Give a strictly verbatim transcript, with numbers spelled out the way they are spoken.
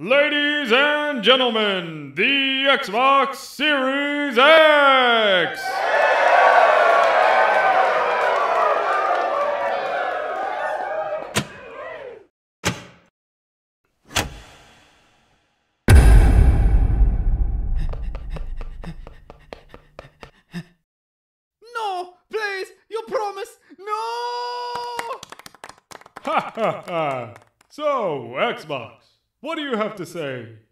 Ladies and gentlemen, the Xbox Series X! No! Please! You promise! No! Ha ha ha! So, Xbox, what do you have to say?